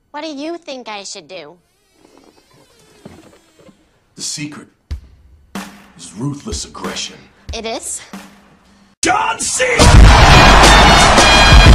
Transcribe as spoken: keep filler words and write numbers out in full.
What do you think I should do? The secret is ruthless aggression. It is? John C.